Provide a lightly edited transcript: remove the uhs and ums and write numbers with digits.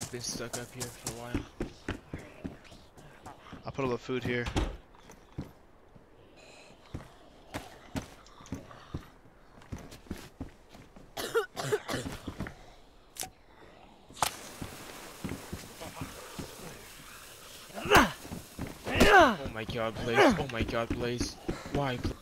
been stuck up here for a while. I'll put a little food here. Oh my god, Blaze. Oh my god, Blaze. Why, Blaze?